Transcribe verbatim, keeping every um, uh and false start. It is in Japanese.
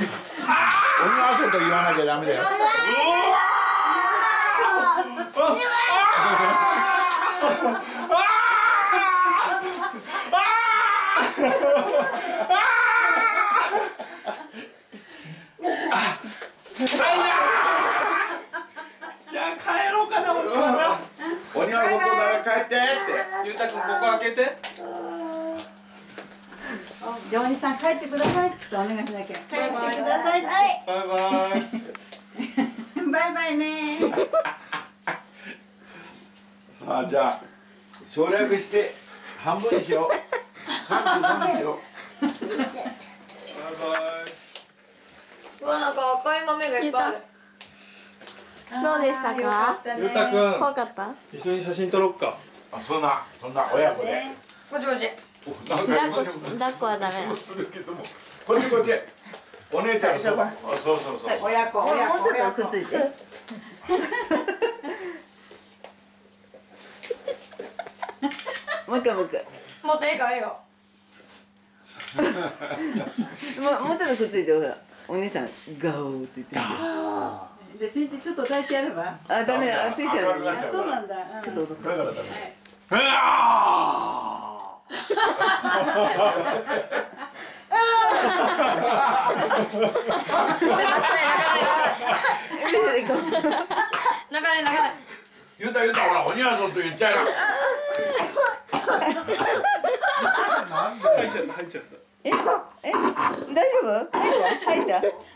鬼遊びと言わなきゃダメだよ。 じゃあ帰ろうかな、鬼はな。 鬼はここから帰ってって。 ゆうたくん、ここ開けて。 じゃあ、お兄さん帰ってくださいってお願いしなきゃ。帰ってくださいって。 バイバイ。 バイバイね。 さあ、じゃあ省略して半分にしよう。半分にしよう。 バイバイ。 うわ、なんか赤い豆がいっぱいある。 どうでしたか？ ゆうたくん、 怖かった？ 一緒に写真撮ろっか。 あ、そんな、そんな親子で。 こっちこっち。 なんか抱っこ抱っこはダメだ。 するけども。こっちこっち。お姉ちゃんそば。あ、そうそうそう。 親子、親子、親子。 くっついて。もう一回もう一回。 もっと絵がええよ。 もうもうちょっとくっついてほら。お兄さんガオーって言ってる。 じゃあ、しんちちょっと抱いてやれば。 あ、ダメだ。ついちゃう。 あ、そうなんだ。 ちょっと踊って。 だからダメ。 はい。 うわ泣かない泣かない泣かない泣かない。 言うた言うた、ほら鬼遊びと言っちゃいな。 入っちゃった、入っちゃった。 え、え、大丈夫？入った？入った？